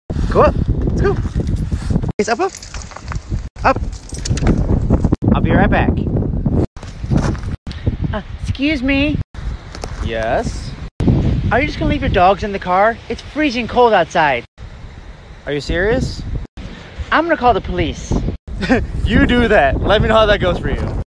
Go up. Let's go. It's up, up. Up. I'll be right back. Excuse me. Yes? Are you just gonna leave your dogs in the car? It's freezing cold outside. Are you serious? I'm gonna call the police. You do that. Let me know how that goes for you.